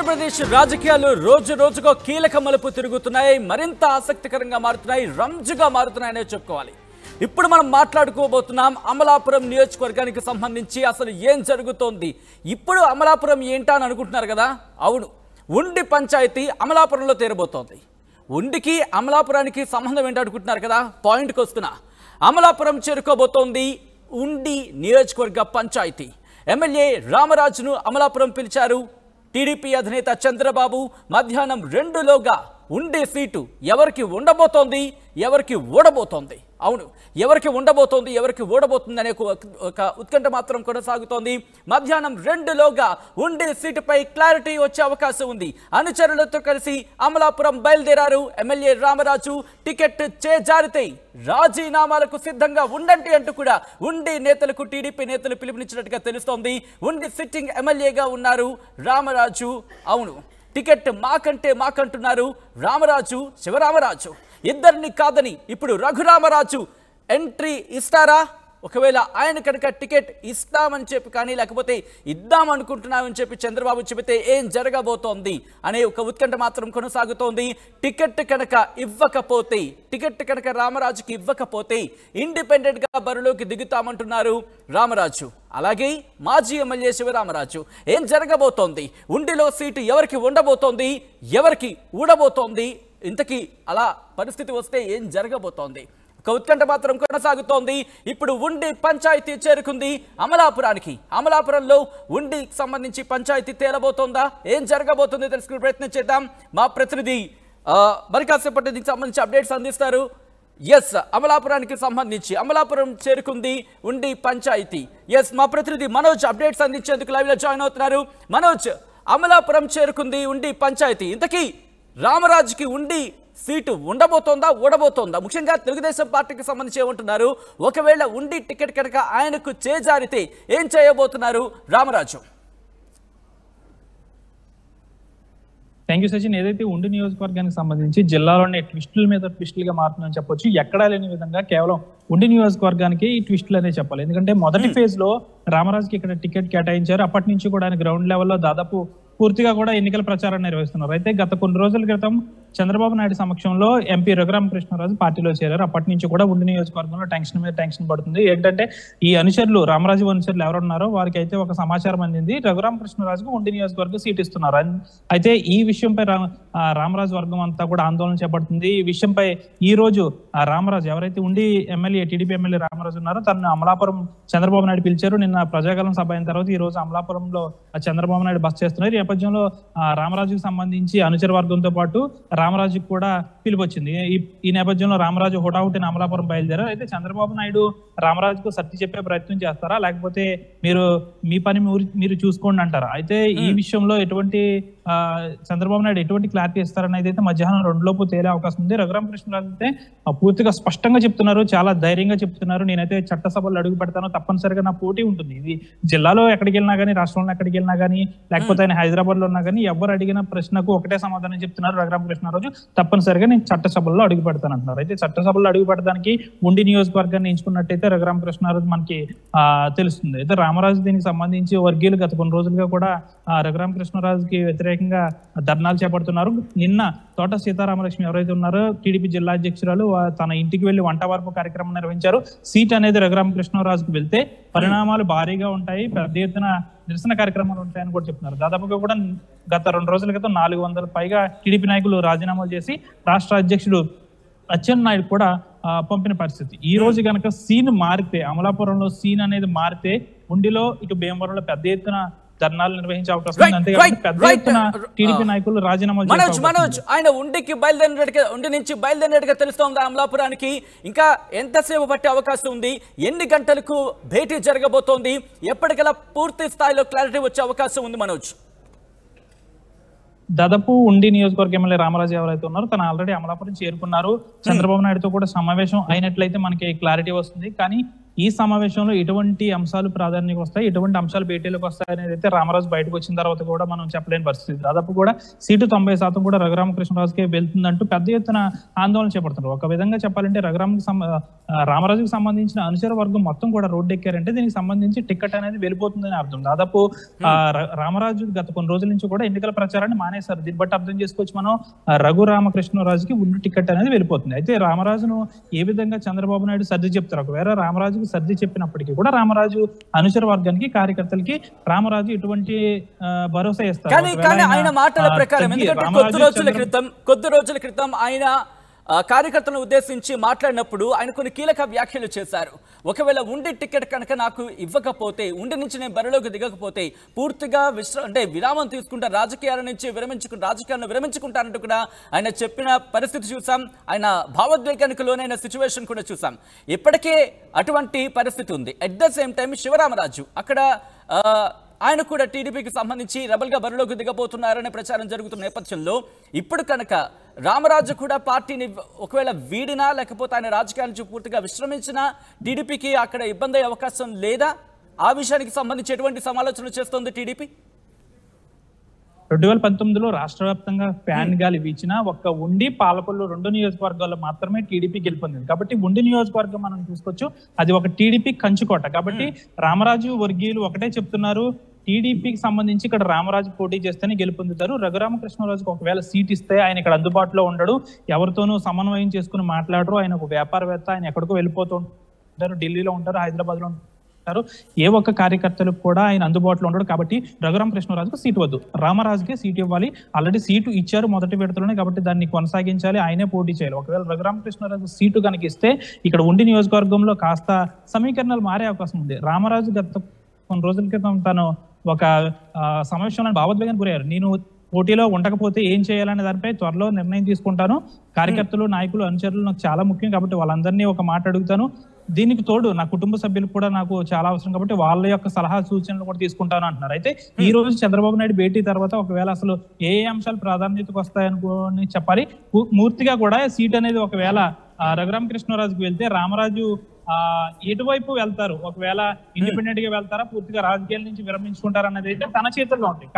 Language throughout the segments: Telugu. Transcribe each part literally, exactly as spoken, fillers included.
ఆంధ్రప్రదేశ్ రాజకీయాలు రోజు రోజుకో కీలక మలుపు తిరుగుతున్నాయి, మరింత ఆసక్తికరంగా మారుతున్నాయి, రంజుగా మారుతున్నాయనే చెప్పుకోవాలి. ఇప్పుడు మనం మాట్లాడుకోబోతున్నాం అమలాపురం నియోజకవర్గానికి సంబంధించి అసలు ఏం జరుగుతోంది. ఇప్పుడు అమలాపురం ఏంటా అని అనుకుంటున్నారు కదా, అవును, ఉండి పంచాయతీ అమలాపురంలో తేరబోతోంది. ఉండికి అమలాపురానికి సంబంధం ఏంటో అనుకుంటున్నారు కదా, పాయింట్కి వస్తున్నా. అమలాపురం చేరుకోబోతోంది ఉండి నియోజకవర్గ పంచాయతీ. ఎమ్మెల్యే రామరాజును అమలాపురం పిలిచారు టీడీపీ అధినేత చంద్రబాబు. మధ్యాహ్నం రెండులోగా ఉండే సీటు ఎవరికి ఉండబోతోంది, ఎవరికి ఓడబోతోంది, అవును ఎవరికి ఉండబోతోంది, ఎవరికి ఓడబోతుంది అనే ఒక ఉత్కంఠ మాత్రం కొనసాగుతోంది. మధ్యాహ్నం రెండులోగా ఉండే సీటుపై క్లారిటీ వచ్చే అవకాశం ఉంది. అనుచరులతో కలిసి అమలాపురం బయలుదేరారు ఎమ్మెల్యే రామరాజు. టికెట్ చేజారితే రాజీనామాలకు సిద్ధంగా ఉండండి అంటూ కూడా ఉండి నేతలకు టీడీపీ నేతలు పిలుపునిచ్చినట్టుగా తెలుస్తోంది. ఉండి సిట్టింగ్ ఎమ్మెల్యేగా ఉన్నారు రామరాజు. అవును, టికెట్ మాకంటే మాకంటున్నారు రామరాజు, శివరామరాజు. ఇద్దరిని కాదని ఇప్పుడు రఘురామరాజు ఎంట్రీ ఇస్తారా? ఒకవేళ ఆయన కనుక టికెట్ ఇస్తామని చెప్పి కానీ లేకపోతే ఇద్దాం అనుకుంటున్నామని చెప్పి చంద్రబాబు చెబితే ఏం జరగబోతోంది అనే ఒక ఉత్కంఠ మాత్రం కొనసాగుతోంది. టికెట్ కనుక ఇవ్వకపోతే, టికెట్ కనుక రామరాజుకి ఇవ్వకపోతే ఇండిపెండెంట్గా బరిలోకి దిగుతామంటున్నారు రామరాజు. అలాగే మాజీ ఎమ్మెల్యే శివరామరాజు. ఏం జరగబోతోంది, ఉండిలో సీటు ఎవరికి ఉండబోతోంది, ఎవరికి ఊడబోతోంది, ఇంతకీ అలా పరిస్థితి వస్తే ఏం జరగబోతోంది? ఒక ఉత్కంఠ మాత్రం కొనసాగుతోంది. ఇప్పుడు ఉండి పంచాయతీ చేరుకుంది అమలాపురానికి. అమలాపురంలో ఉండికి సంబంధించి పంచాయతీ తేలబోతోందా, ఏం జరగబోతుంది తెలుసుకునే ప్రయత్నం చేద్దాం. మా ప్రతినిధి మరి కాసేపటి దీనికి సంబంధించి అప్డేట్స్ అందిస్తారు. ఎస్, అమలాపురానికి సంబంధించి అమలాపురం చేరుకుంది ఉండి పంచాయతీ. ఎస్, మా ప్రతినిధి మనోజ్ అప్డేట్స్ అందించేందుకు లైవ్ లో జాయిన్ అవుతున్నారు. మనోజ్, అమలాపురం చేరుకుంది ఉండి పంచాయతీ. ఇంతకీ రామరాజుకి ఉండి సీటు ఉండబోతోందా, ఓడబోతోందా? ముఖ్యంగా తెలుగుదేశం పార్టీకి సంబంధించి ఏమంటున్నారు? ఒకవేళ ఉండి టికెట్ కనుక ఆయనకు చేజారితే ఏం చేయబోతున్నారు రామరాజు? Thank you Sachin. ఏదైతే ఉండి నియోజకవర్గానికి సంబంధించి జిల్లాలోనే ట్విస్టుల మీద ట్విస్టులుగా మారుతుందని చెప్పొచ్చు. ఎక్కడా లేని విధంగా కేవలం ఉండి నియోజకవర్గానికి ఈ ట్విస్టులు అనే చెప్పాలి. ఎందుకంటే మొదటి ఫేజ్ లో రామరాజుకి ఇక్కడ టికెట్ కేటాయించారు. అప్పటి నుంచి కూడా ఆయన గ్రౌండ్ లెవెల్లో దాదాపు పూర్తిగా కూడా ఎన్నికల ప్రచారం నిర్వహిస్తున్నారు. అయితే గత కొన్ని రోజుల క్రితం చంద్రబాబు నాయుడు సమక్షంలో ఎంపీ రఘురామకృష్ణరాజు పార్టీలో చేరారు. అప్పటి నుంచి కూడా ఉండి నియోజకవర్గంలో టెన్షన్ మీద టెన్షన్ పడుతుంది. ఏంటంటే ఈ అనుచరులు, రామరాజు అనుచరులు ఎవరున్నారో వారికి అయితే ఒక సమాచారం అందింది, రఘురామకృష్ణరాజుకు ఉండి నియోజకవర్గం సీట్ ఇస్తున్నారు. అయితే ఈ విషయంపై రామరాజు వర్గం అంతా కూడా ఆందోళన చేపడుతుంది. ఈ విషయంపై ఈ రోజు రామరాజు, ఎవరైతే ఉండి ఎమ్మెల్యే టీడీపీ ఎమ్మెల్యే రామరాజు ఉన్నారో తనను అమలాపురం చంద్రబాబు నాయుడు పిలిచారు. నిన్న ప్రజాకాలం సభ అయిన తర్వాత ఈ రోజు అమలాపురంలో చంద్రబాబు నాయుడు బస చేస్తున్నారు. ఈ నేపథ్యంలో రామరాజుకు సంబంధించి అనుచర వర్గంతో పాటు రామరాజుకి కూడా పిలుపొచ్చింది. ఈ నేపథ్యంలో రామరాజు హుటాహుటిన అమలాపురం బయలుదేరారు. అయితే చంద్రబాబు నాయుడు రామరాజుకు సర్ది చెప్పే ప్రయత్నం చేస్తారా, లేకపోతే మీరు మీ పని మీరు చూసుకోండి అంటారా? అయితే ఈ విషయంలో ఎటువంటి చంద్రబాబు నాయుడు ఎటువంటి క్లారిటీ ఇస్తారని అయితే మధ్యాహ్నం రెండు లోపు తేలే అవకాశం ఉంది. రఘురామకృష్ణరాజు అయితే పూర్తిగా స్పష్టంగా చెప్తున్నారు, చాలా ధైర్యంగా చెప్తున్నారు. నేనైతే చట్టసభలో అడుగు పెడతాను, తప్పనిసరిగా నా పోటీ ఉంటుంది. ఇది జిల్లాలో ఎక్కడికి వెళ్ళినా కానీ, రాష్ట్రంలో ఎక్కడికి వెళ్ళినా కానీ, లేకపోతే ఆయన హైదరాబాద్ లో ఉన్నా కానీ ఎవరు అడిగిన ప్రశ్నకు ఒకటే సమాధానం చెప్తున్నారు రఘురామకృష్ణరాజు, తప్పనిసరిగా నేను చట్టసభల్లో అడుగు పెడతాను అంటున్నారు. అయితే చట్టసభల్లో అడుగు పెట్టడానికి ఉండి నియోజకవర్గాన్ని ఎంచుకున్నట్టయితే రఘురామకృష్ణరాజు మనకి ఆ తెలుస్తుంది. అయితే రామరాజు దీనికి సంబంధించి వర్గీయులు గత కొన్ని రోజులుగా కూడా రఘురామకృష్ణరాజుకి వ్యతిరేకంగా ధర్నాలు చేపడుతున్నారు. నిన్న తోట సీతారామలక్ష్మి ఎవరైతే ఉన్నారో టీడీపీ జిల్లా అధ్యక్షురాలు తన ఇంటికి వెళ్లి వంట వార్పు కార్యక్రమం నిర్వహించారు. సీట్ అనేది రఘురామకృష్ణరాజుకు వెళ్తే పరిణామాలు భారీగా ఉంటాయి, పెద్ద ఎత్తున నిరసన కార్యక్రమాలు ఉంటాయని కూడా చెప్తున్నారు. దాదాపుగా కూడా గత రెండు రోజుల క్రితం నాలుగు వందల పైగా టీడీపీ నాయకులు రాజీనామాలు చేసి రాష్ట్ర అధ్యక్షుడు అచ్చెన్నాయుడు కూడా పంపిన పరిస్థితి. ఈ రోజు కనుక సీన్ మారితే, అమలాపురంలో సీన్ అనేది మారితే ఉండిలో ఇటు భీమవరంలో పెద్ద ఎత్తున ధర్నాలు నిర్వహించే అవకాశం ఉంది. అంతేకాకుండా పెద్ద ఎత్తున టీడీపీ నాయకులు రాజీనామాలు. మనోజ్ మనోజ్ ఆయన ఉండికి బయలుదేరినట్టుగా, ఉండి నుంచి బయలుదేరినట్టుగా తెలుస్తోంది అమలాపురానికి. ఇంకా ఎంతసేపు పట్టే అవకాశం ఉంది, ఎన్ని గంటలకు భేటీ జరగబోతోంది, ఎప్పటికలా పూర్తి స్థాయిలో క్లారిటీ వచ్చే అవకాశం ఉంది మనోజ్? దాదాపు ఉండి నియోజకవర్గ ఎమ్మెల్యే రామరాజు ఎవరైతే ఉన్నారో తను ఆల్రెడీ అమలాపురం చేరుకున్నారు. చంద్రబాబు నాయుడుతో కూడా సమావేశం అయినట్లయితే మనకి క్లారిటీ వస్తుంది. కానీ ఈ సమావేశంలో ఎటువంటి అంశాలు ప్రాధాన్యత వస్తాయి, ఎటువంటి అంశాలు భేటీలకు వస్తాయి అనేది అయితే రామరాజు బయటకు వచ్చిన తర్వాత కూడా మనం చెప్పలేని పరిస్థితి. దాదాపు కూడా సీటు తొంభై శాతం కూడా రఘురామకృష్ణరాజుకే వెళ్తుందంటూ పెద్ద ఎత్తున ఆందోళన చేపడుతున్నారు. ఒక విధంగా చెప్పాలంటే రఘురామకి రామరాజుకి సంబంధించిన అనుచర వర్గం మొత్తం కూడా రోడ్డు ఎక్కారంటే దీనికి సంబంధించి టికెట్ అనేది వెళ్ళిపోతుందని అర్థం. దాదాపు ఆ రామరాజు గత కొన్ని రోజుల నుంచి కూడా ఎన్నికల ప్రచారాన్ని మానేశారు. దీన్ని బట్టి అర్థం చేసుకోవచ్చు మనం రఘురామకృష్ణరాజుకి ఉన్న టికెట్ అనేది వెళ్ళిపోతుంది. అయితే రామరాజును ఏ విధంగా చంద్రబాబు నాయుడు సర్ది చెప్తారు, ఒకవేళ రామరాజుకు సర్ది చెప్పినప్పటికీ కూడా రామరాజు అనుచర వర్గానికి కార్యకర్తలకి రామరాజు ఎటువంటి భరోసా ఇస్తారు. కానీ ఆయన మాటల ప్రకారం ఎందుకంటే కొద్ది రోజుల క్రితం కొద్ది రోజుల క్రితం ఆయన కార్యకర్తలను ఉద్దేశించి మాట్లాడినప్పుడు ఆయన కొన్ని కీలక వ్యాఖ్యలు చేశారు. ఒకవేళ ఉండి టికెట్ కనుక నాకు ఇవ్వకపోతే, ఉండి నుంచి నేను బరిలోకి దిగకపోతే పూర్తిగా విశ్ర అంటే విరామం తీసుకుంటా, రాజకీయాల నుంచి విరమించుకు రాజకీయాలను విరమించుకుంటానంటూ కూడా ఆయన చెప్పిన పరిస్థితి చూసాం. ఆయన భావోద్వేగానికి లోనైన సిచ్యువేషన్ కూడా చూసాం. ఇప్పటికే అటువంటి పరిస్థితి ఉంది. At the same time Sivaramaraju అక్కడ ఆయన కూడా టీడీపీకి సంబంధించి రెబల్గా బరిలోకి దిగబోతున్నారనే ప్రచారం జరుగుతున్న నేపథ్యంలో ఇప్పుడు కనుక రామరాజు కూడా పార్టీని ఒకవేళ వీడినా లేకపోతే ఆయన రాజకీయాల నుంచి పూర్తిగా విశ్రమించినా టీడీపీకి అక్కడ ఇబ్బంది అయ్యే అవకాశం లేదా? ఆ విషయానికి సంబంధించి ఎటువంటి సమాలోచనలు చేస్తోంది టీడీపీ? రెండు వేల పంతొమ్మిదిలో రాష్ట్ర వ్యాప్తంగా ఫ్యాన్ గాలి వీచిన ఒక్క ఉండి పాలకొల్లు రెండు నియోజకవర్గాల్లో మాత్రమే టీడీపీ గెలుపొందింది. కాబట్టి ఉండి నియోజకవర్గం మనం చూసుకోవచ్చు, అది ఒక టీడీపీ కంచుకోట. కాబట్టి రామరాజు వర్గీయులు ఒకటే చెప్తున్నారు, టీడీపీకి సంబంధించి ఇక్కడ రామరాజు పోటీ చేస్తేనే గెలుపొందుతారు. రఘురామకృష్ణరాజుకు ఒకవేళ సీట్ ఇస్తే ఆయన ఇక్కడ అందుబాటులో ఉండడు, ఎవరితోనూ సమన్వయం చేసుకుని మాట్లాడరు, ఆయన ఒక వ్యాపారవేత్త, ఆయన ఎక్కడికో వెళ్ళిపోతూ ఉంటారు, ఢిల్లీలో ఉంటారు, హైదరాబాద్ లో ఉంటారు, ఏ ఒక్క కార్యకర్తలకు కూడా ఆయన అందుబాటులో ఉండడు. కాబట్టి రఘురామకృష్ణరాజుకు సీటు వద్దు, రామరాజుకే సీటు ఇవ్వాలి. ఆల్రెడీ సీటు ఇచ్చారు మొదటి విడతలోనే, కాబట్టి దాన్ని కొనసాగించాలి, ఆయనే పోటీ చేయాలి. ఒకవేళ రఘురామకృష్ణరాజు సీటు కనుక ఇస్తే ఇక్కడ ఉండి నియోజకవర్గంలో కాస్త సమీకరణాలు మారే అవకాశం ఉంది. రామరాజు గత కొన్ని రోజుల క్రితం తను ఒక సమావేశంలో భావోద్వేగానికి గురయ్యారు. నేను పోటీలో ఉండకపోతే ఏం చేయాలనే దానిపై త్వరలో నిర్ణయం తీసుకుంటాను, కార్యకర్తలు, నాయకులు, అనుచరులు నాకు చాలా ముఖ్యం, కాబట్టి వాళ్ళందరినీ ఒక మాట అడుగుతాను, దీనికి తోడు నా కుటుంబ సభ్యులు కూడా నాకు చాలా అవసరం, కాబట్టి వాళ్ళ యొక్క సలహా సూచనలు కూడా తీసుకుంటాను అంటున్నారు. అయితే ఈ రోజు చంద్రబాబు నాయుడు భేటీ తర్వాత ఒకవేళ అసలు ఏ ఏ అంశాలు ప్రాధాన్యతకు వస్తాయనుకోని చెప్పాలి. పూర్తిగా కూడా సీట్ అనేది ఒకవేళ రఘురామకృష్ణరాజుకి వెళ్తే రామరాజు ఆ ఎటువైపు వెళ్తారు, ఒకవేళ ఇండిపెండెంట్ గా వెళ్తారా, పూర్తిగా రాజకీయాల నుంచి విరమించుకుంటారు అన్నది అయితే తన చేతుల్లో ఉంది.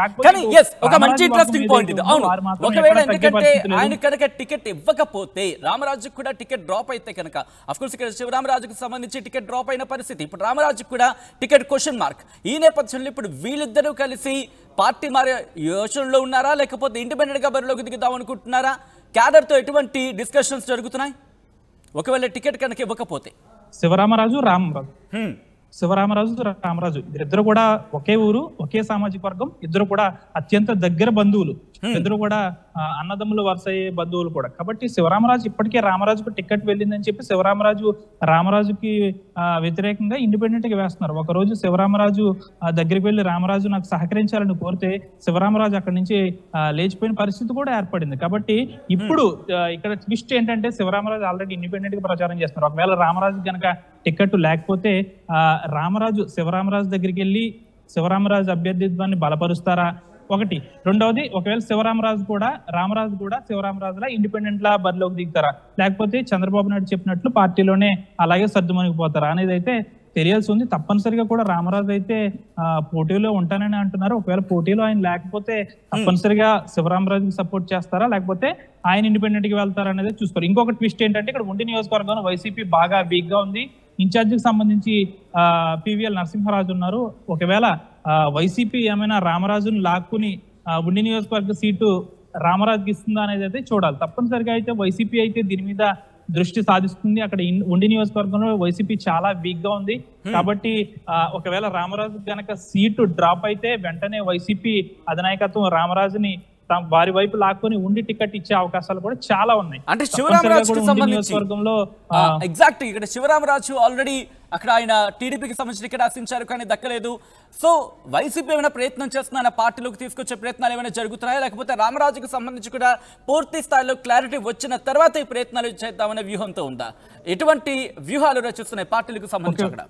ఆయన కనుక టికెట్ ఇవ్వకపోతే రామరాజుకు కూడా టికెట్ డ్రాప్ అయితే కనుక అఫ్కోర్స్ ఇక్కడ శివరామరాజుకు సంబంధించి టికెట్ డ్రాప్ అయిన పరిస్థితి, ఇప్పుడు రామరాజుకు కూడా టికెట్ క్వశ్చన్ మార్క్. ఈ నేపథ్యంలో ఇప్పుడు వీళ్ళిద్దరూ కలిసి పార్టీ మారే యోచనలో ఉన్నారా, లేకపోతే ఇండిపెండెంట్ గా బరిలోకి దిగుదాం అనుకుంటున్నారా? క్యాడర్ తో ఎటువంటి డిస్కషన్స్ జరుగుతున్నాయి ఒకవేళ టికెట్ కనుక ఇవ్వకపోతే? శివరామరాజు రామరాజు శివరామరాజు రామరాజు ఇద్దరు కూడా ఒకే ఊరు, ఒకే సామాజిక వర్గం, ఇద్దరు కూడా అత్యంత దగ్గర బంధువులు, ఇద్దరు కూడా అన్నదమ్ములు వరుస అయ్యే బంధువులు కూడా. కాబట్టి శివరామరాజు ఇప్పటికే రామరాజుకు టికెట్ వెళ్ళిందని చెప్పి శివరామరాజు రామరాజుకి వ్యతిరేకంగా ఇండిపెండెంట్ గా వేస్తున్నారు. ఒక రోజు శివరామరాజు దగ్గరికి వెళ్ళి రామరాజు నాకు సహకరించాలని కోరితే శివరామరాజు అక్కడి నుంచి లేచిపోయిన పరిస్థితి కూడా ఏర్పడింది. కాబట్టి ఇప్పుడు ఇక్కడ ట్విస్ట్ ఏంటంటే శివరామరాజు ఆల్రెడీ ఇండిపెండెంట్ గా ప్రచారం చేస్తున్నారు. ఒకవేళ రామరాజు కనుక టికెట్ లేకపోతే ఆ రామరాజు శివరామరాజు దగ్గరికి వెళ్ళి శివరామరాజు అభ్యర్థిత్వాన్ని బలపరుస్తారా ఒకటి, రెండవది ఒకవేళ శివరామరాజు కూడా రామరాజు కూడా శివరామరాజులా ఇండిపెండెంట్ లా బరిలోకి దిగుతారా, లేకపోతే చంద్రబాబు నాయుడు చెప్పినట్లు పార్టీలోనే అలాగే సర్దుమణిగిపోతారా అనేది అయితే తెలియాల్సి ఉంది. తప్పనిసరిగా కూడా రామరాజు అయితే ఆ పోటీలో ఉంటానని అంటున్నారు. ఒకవేళ పోటీలో ఆయన లేకపోతే తప్పనిసరిగా శివరామరాజుకి సపోర్ట్ చేస్తారా, లేకపోతే ఆయన ఇండిపెండెంట్ కి వెళ్తారా అనేది చూస్తారు. ఇంకొక ట్విస్ట్ ఏంటంటే ఇక్కడ ఉండి నియోజకవర్గంలో వైసీపీ బాగా వీక్ గా ఉంది. ఇన్ఛార్జికి సంబంధించి ఆ పివిఎల్ నరసింహరాజు ఉన్నారు. ఒకవేళ ఆ వైసీపీ ఏమైనా రామరాజును లాక్కుని ఆ ఉండి నియోజకవర్గ సీటు రామరాజుకి ఇస్తుందా అనేది అయితే చూడాలి. తప్పనిసరిగా అయితే వైసీపీ అయితే దీని మీద దృష్టి సాధిస్తుంది. అక్కడ ఉండి నియోజకవర్గంలో వైసీపీ చాలా వీక్ గా ఉంది. కాబట్టి ఆ ఒకవేళ రామరాజు గనక సీటు డ్రాప్ అయితే వెంటనే వైసీపీ అధినాయకత్వం రామరాజుని వారి వైపు లాక్కొని ఉండి టికెట్ ఇచ్చే అవకాశాలు కూడా చాలా ఉన్నాయి. అంటే శివరామరాజుకి సంబంధించి ఎగ్జాక్ట్ ఇక్కడ శివరామరాజు ఆల్రెడీ అక్కడ ఆయన టీడీపీకి సంబంధించిన టికెట్ ఆశించారు కానీ దక్కలేదు. సో వైసీపీ ఏమైనా ప్రయత్నం చేస్తున్నా పార్టీలోకి తీసుకొచ్చే ప్రయత్నాలు ఏమైనా జరుగుతున్నాయా, లేకపోతే రామరాజుకి సంబంధించి కూడా పూర్తి స్థాయిలో క్లారిటీ వచ్చిన తర్వాత ఈ ప్రయత్నాలు చేద్దామనే వ్యూహంతో ఉందా? ఎటువంటి వ్యూహాలు రచిస్తున్నాయి పార్టీలకు సంబంధించి? అక్కడ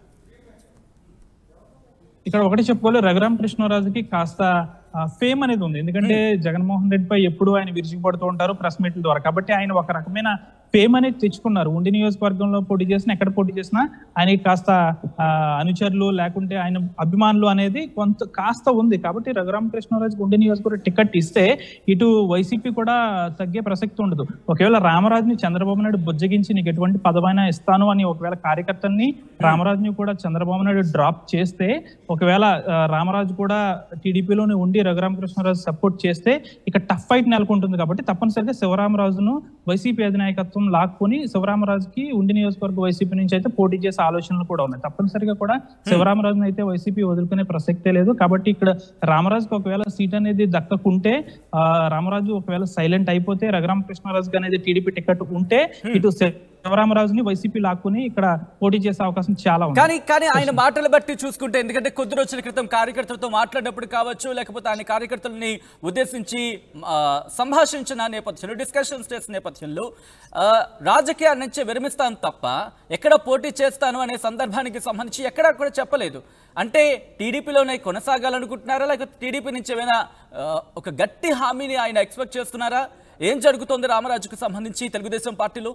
ఇక్కడ ఒకటి చెప్పుకోవాలి, రఘురామకృష్ణరాజుకి కాస్త ఫేమ్ అనేది ఉంది. ఎందుకంటే జగన్మోహన్ రెడ్డిపై ఎప్పుడు ఆయన విరిచిపడుతూ ఉంటారు ప్రెస్ మీట్ల ద్వారా. కాబట్టి ఆయన ఒక రకమైన ఫేమ్ అనేది తెచ్చుకున్నారు. ఉండి నియోజకవర్గంలో పోటీ చేసినా ఎక్కడ పోటీ చేసినా ఆయనకి కాస్త అనుచరులు లేకుంటే ఆయన అభిమానులు అనేది కొంత కాస్త ఉంది. కాబట్టి రఘురామకృష్ణరాజుకి ఉండి నియోజకవర్గ టికెట్ ఇస్తే ఇటు వైసీపీ కూడా తగ్గే ప్రసక్తి ఉండదు. ఒకవేళ రామరాజుని చంద్రబాబు నాయుడు బుజ్జగించి నీకు ఎటువంటి పదవైనా ఇస్తాను అని ఒకవేళ కార్యకర్తల్ని రామరాజుని కూడా చంద్రబాబు నాయుడు డ్రాప్ చేస్తే, ఒకవేళ రామరాజు కూడా టీడీపీలోనే ఉండి రఘురామకృష్ణరాజు సపోర్ట్ చేస్తే ఇక టఫ్ ఫైట్ నెలకొంటుంది. కాబట్టి తప్పనిసరిగా శివరామరాజును వైసీపీ అధినాయకత్వం లాక్కొని శివరామరాజుకి ఉండి నియోజకవర్గ వైసీపీ నుంచి అయితే పోటీ చేసే ఆలోచనలు కూడా ఉన్నాయి. తప్పనిసరిగా కూడా శివరామరాజును అయితే వైసీపీ వదులుకునే ప్రసక్తే లేదు. కాబట్టి ఇక్కడ రామరాజుకి ఒకవేళ సీట్ అనేది దక్కకుంటే, ఆ రామరాజు ఒకవేళ సైలెంట్ అయిపోతే, రఘురామకృష్ణరాజుకి అనేది టీడీపీ టికెట్ ఉంటే ఇటు శివరామరాజుని వైసీపీ లాక్కుని ఇక్కడ పోటీ చేసే అవకాశం చాలా ఉంది. కానీ కానీ ఆయన మాటలు బట్టి చూసుకుంటే, ఎందుకంటే కొద్ది రోజుల క్రితం కార్యకర్తలతో మాట్లాడినప్పుడు కావచ్చు, లేకపోతే ఆయన కార్యకర్తలని ఉద్దేశించి సంభాషించిన నేపథ్యంలో, డిస్కషన్స్ చేసిన నేపథ్యంలో రాజకీయాల నుంచి విరమిస్తాను తప్ప ఎక్కడ పోటీ చేస్తాను అనే సందర్భానికి సంబంధించి ఎక్కడా కూడా చెప్పలేదు. అంటే టీడీపీలోనే కొనసాగాలనుకుంటున్నారా, లేకపోతే టీడీపీ నుంచి ఏమైనా ఒక గట్టి హామీని ఆయన ఎక్స్పెక్ట్ చేస్తున్నారా? ఏం జరుగుతోంది రామరాజుకు సంబంధించి తెలుగుదేశం పార్టీలో?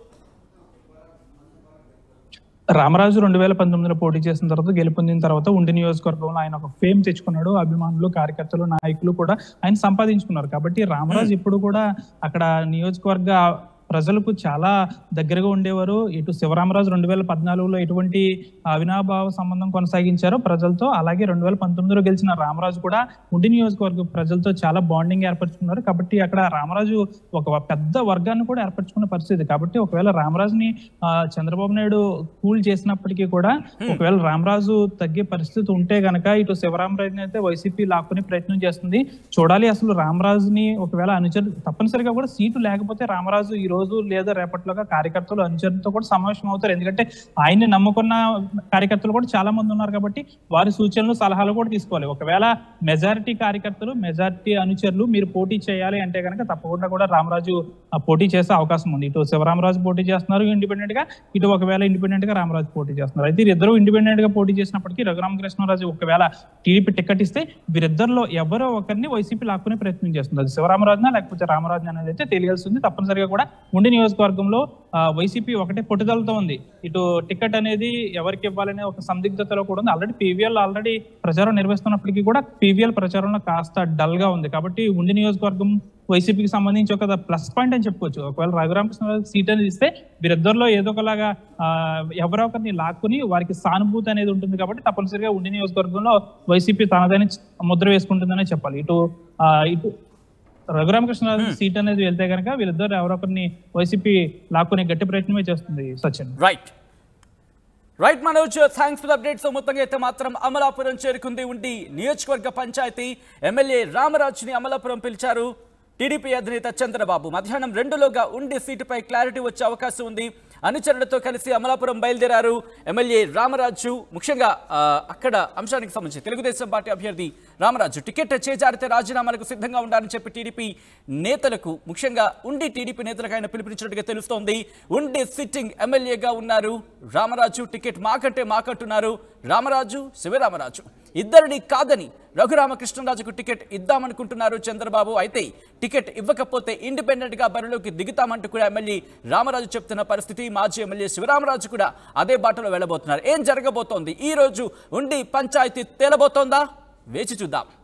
రామరాజు రెండు వేల పంతొమ్మిదిలో పోటీ చేసిన తర్వాత గెలుపొందిన తర్వాత ఉండి నియోజకవర్గంలో ఆయన ఒక ఫేమ్ తెచ్చుకున్నాడు. అభిమానులు, కార్యకర్తలు, నాయకులు కూడా ఆయన సంపాదించుకున్నారు. కాబట్టి రామరాజు ఇప్పుడు కూడా అక్కడ నియోజకవర్గ ప్రజలకు చాలా దగ్గరగా ఉండేవారు. ఇటు శివరామరాజు రెండు వేల పద్నాలుగులో ఎటువంటి అవినాభావ సంబంధం కొనసాగించారో ప్రజలతో, అలాగే రెండు వేల పంతొమ్మిదిలో గెలిచిన రామరాజు కూడా ఉండి నియోజకవర్గ ప్రజలతో చాలా బాండింగ్ ఏర్పరచుకున్నారు. కాబట్టి అక్కడ రామరాజు ఒక పెద్ద వర్గాన్ని కూడా ఏర్పరచుకున్న పరిస్థితి. కాబట్టి ఒకవేళ రామరాజుని చంద్రబాబు నాయుడు కూల్ చేసినప్పటికీ కూడా ఒకవేళ రామరాజు తగ్గే పరిస్థితి ఉంటే గనక ఇటు శివరామరాజుని అయితే వైసీపీ లాక్కునే ప్రయత్నం చేస్తుంది. చూడాలి అసలు రామరాజుని ఒకవేళ అనుచరు తప్పనిసరిగా కూడా సీటు లేకపోతే రామరాజు ఈ రోజు లేదా రేపట్లోగా కార్యకర్తలు అనుచరులతో కూడా సమావేశం అవుతారు. ఎందుకంటే ఆయన్ని నమ్ముకున్న కార్యకర్తలు కూడా చాలా మంది ఉన్నారు. కాబట్టి వారి సూచనలు, సలహాలు కూడా తీసుకోవాలి. ఒకవేళ మెజారిటీ కార్యకర్తలు, మెజారిటీ అనుచరులు మీరు పోటీ చేయాలి అంటే కనుక తప్పకుండా కూడా రామరాజు పోటీ చేసే అవకాశం ఉంది. ఇటు శివరామరాజు పోటీ చేస్తున్నారు ఇండిపెండెంట్ గా, ఇటు ఒకవేళ ఇండిపెండెంట్ గా రామరాజు పోటీ చేస్తున్నారు. అయితే ఇద్దరు ఇండిపెండెంట్ గా పోటీ చేసినప్పటికీ రఘురామకృష్ణరాజు ఒకవేళ టీడీపీ టికెట్ ఇస్తే వీరిద్దరిలో ఎవరో ఒకరిని వైసీపీ లాక్కునే ప్రయత్నం చేస్తుంది. అది శివరామరాజునా లేకపోతే రామరాజు అనేది అయితే తెలియాల్సింది. తప్పనిసరిగా కూడా ఉండి నియోజకవర్గంలో వైసీపీ ఒకటే పట్టుదలతో ఉంది. ఇటు టికెట్ అనేది ఎవరికి ఇవ్వాలనే ఒక సందిగ్ధతలో కూడా ఉంది. ఆల్రెడీ పీవీఎల్ ఆల్రెడీ ప్రచారం నిర్వహిస్తున్నప్పటికీ కూడా పీవీఎల్ ప్రచారంలో కాస్త డల్ గా ఉంది. కాబట్టి ఉండి నియోజకవర్గం వైసీపీకి సంబంధించి ఒక ప్లస్ పాయింట్ అని చెప్పుకోవచ్చు. ఒకవేళ రఘురామకృష్ణరాజు సీట్ అనేది ఇస్తే వీరిద్దరిలో ఏదో ఒకలాగా ఎవరో ఒకరిని లాక్కుని వారికి సానుభూతి అనేది ఉంటుంది. కాబట్టి తప్పనిసరిగా ఉండి నియోజకవర్గంలో వైసీపీ తనదని ముద్ర వేసుకుంటుందనే చెప్పాలి. ఇటు ఇటు రఘురామకృష్ణరాజు సీట్ అనేది వెళ్తే కనుక వీళ్ళిద్దరు ఎవరొకరిని వైసీపీ లాక్కునే గట్టి ప్రయత్నమే చేస్తుంది. Sachin right right Manoj, thanks for updates. మొత్తంగా అయితే మాత్రం అమలాపురం చేరుకుంది ఉండి నియోజకవర్గ పంచాయతీ. ఎమ్మెల్యే రామరాజుని అమలాపురం పిలిచారు టీడీపీ అధినేత చంద్రబాబు. మధ్యాహ్నం రెండులోగా ఉండి సీటుపై క్లారిటీ వచ్చే అవకాశం ఉంది. అనుచరులతో కలిసి అమలాపురం బయలుదేరారు ఎమ్మెల్యే రామరాజు. ముఖ్యంగా అక్కడ అంశానికి సంబంధించి తెలుగుదేశం పార్టీ అభ్యర్థి రామరాజు టికెట్ చేజారితే రాజీనామాలకు సిద్ధంగా ఉండాలని చెప్పి టీడీపీ నేతలకు, ముఖ్యంగా ఉండి టీడీపీ నేతలకు ఆయన పిలుపునిచ్చినట్టుగా తెలుస్తోంది. ఉండి సిట్టింగ్ ఎమ్మెల్యేగా ఉన్నారు రామరాజు. టికెట్ మాకంటే మాకంటున్నారు రామరాజు, శివరామరాజు. ఇద్దరిని కాదని రఘురామకృష్ణరాజుకు టికెట్ ఇద్దామనుకుంటున్నారు చంద్రబాబు. అయితే టికెట్ ఇవ్వకపోతే ఇండిపెండెంట్ గా బరిలోకి దిగుతామంటూ కూడా ఎమ్మెల్యే రామరాజు చెప్తున్న పరిస్థితి. మాజీ ఎమ్మెల్యే శివరామరాజు కూడా అదే బాటలో వెళ్ళబోతున్నారు. ఏం జరగబోతోంది? ఈ రోజు ఉండి పంచాయతీ తేలబోతోందా? వేచి చూద్దాం.